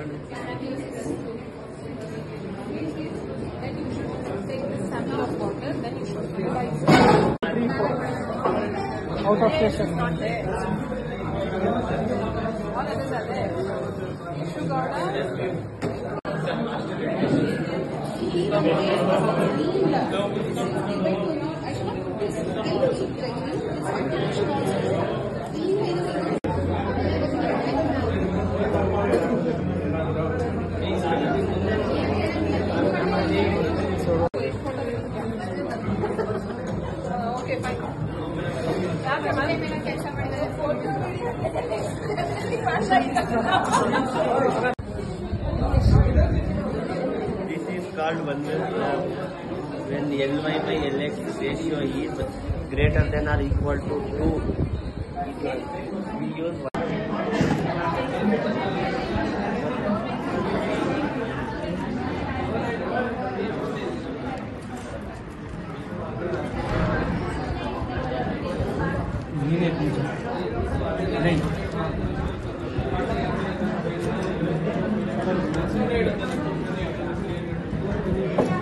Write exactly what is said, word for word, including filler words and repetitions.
Out of station. Not there. All others are there. Issue got okay, fine. This is called Wandel slab. When Ly by Lx ratio is greater than or equal to two, we use one. Right.